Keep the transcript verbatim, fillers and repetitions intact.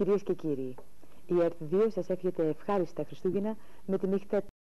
Κυρίες και κύριοι, η ΕΡΤ δύο σας εύχεται ευχάριστα Χριστούγεννα με την νύχτα